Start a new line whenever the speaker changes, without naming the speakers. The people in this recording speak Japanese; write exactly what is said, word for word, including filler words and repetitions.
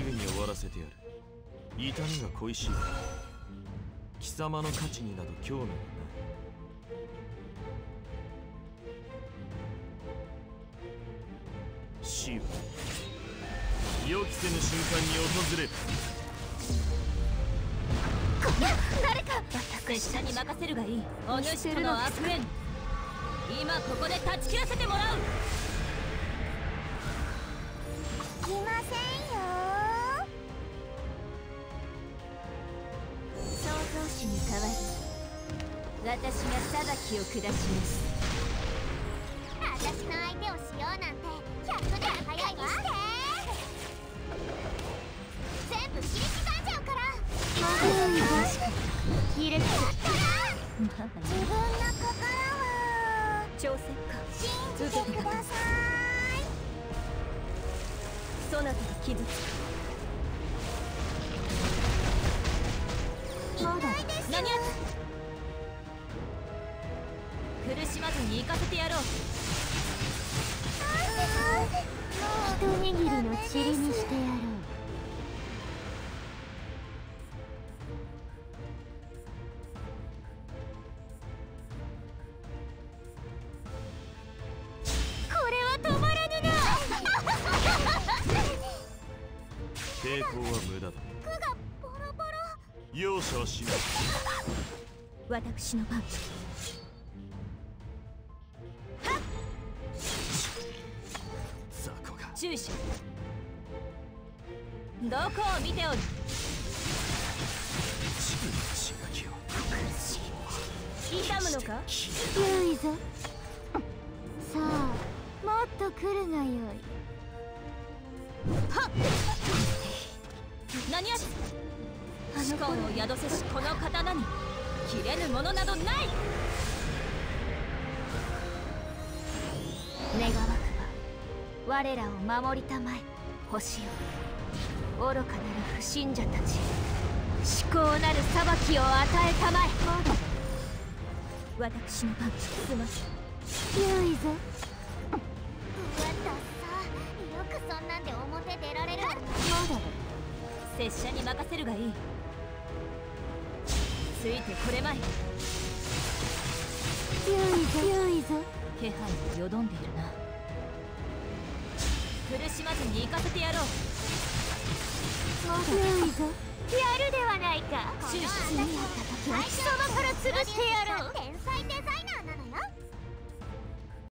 ぐに終わらせてやる。痛みが恋しい。貴様の価値になど興味はない。死は予期せぬ瞬間に訪れる。
誰か拙者に任せるがいい。お主との悪縁、今ここで断ち切らせてもらう。
いませんよ。
創造主に代わり私が裁きを下します。
私の相手をしようなんてひゃくねん早いわ。全部切り刻んじゃうから。切れた自分の心を
挑戦か
信じてください。
そなたが傷つく。
痛いですよ。
何や苦しまずに行かせてやろう。
一握りの塵にしてやろう。これは止まらぬな。
抵抗は無駄だ。
服がボロボロ。
容赦はしない。
私の番。
雑魚が
注視。どこを見ておる。
刺激を
痛むのか。
強いぞ。さあもっと来るがよい。
はっ何やつ。思考を宿せしこの刀に切れぬものなどない。願わくば我らを守りたまえ。星よ、愚かなる不信者たち、至高なる裁きを与えたまえ。私の番。すません。
強いぞ。うわだっさ、よくそんなんで表出られる。そうだろ。
拙者に任せるがいい。ついてこれまい。
強いぞ強いぞ。
気配をよどんでいるな。苦しまずに行かせてやろう。
強いぞ。やるではないか。
終始
にやった時は貴様から潰してやろう。天才